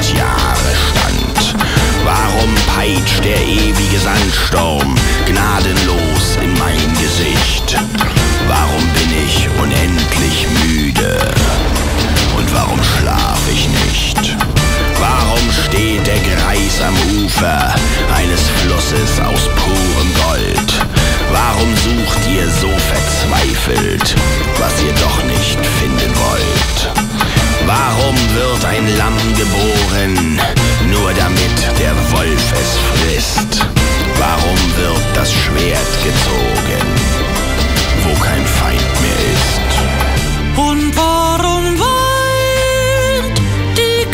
Jahre stand? Warum peitscht der ewige Sandsturm gnadenlos in mein Gesicht? Warum bin ich unendlich müde? Und warum schlaf ich nicht? Warum steht der Greis am Ufer eines Flusses aus purem Gold? Warum sucht ihr so verzweifelt, was ihr doch nicht finden wollt? Warum wird ein Lamm geboren, nur damit der Wolf es frisst? Warum wird das Schwert gezogen, wo kein Feind mehr ist? Und warum weint die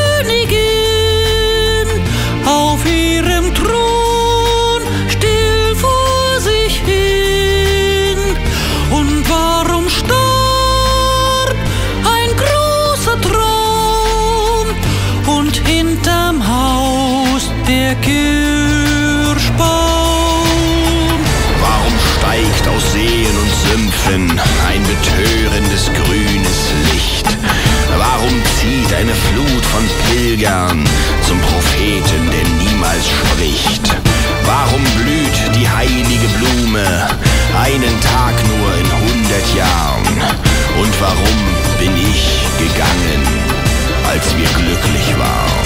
Königin auf ihrem Thron still vor sich hin? Und warum starb ein großer Traum und hinterm Haus der Kirschbaum? Warum steigt aus Seen und Sümpfen ein betörendes grünes Licht? Warum zieht eine Flut von Pilgern zum Propheten, der niemals spricht? Warum blüht die heilige Blume einen Tag nur in 100 Jahren? Und warum bin ich gegangen, als wir glücklich waren?